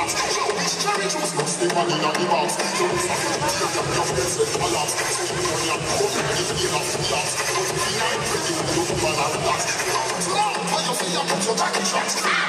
relax. Cherry juice, no stay on the box. Don't stop it, take your best and collapse. So you know you're broken, you feel off the box. Don't be like pretty, you don't want to relax. Now, how you feel, put your back in shots.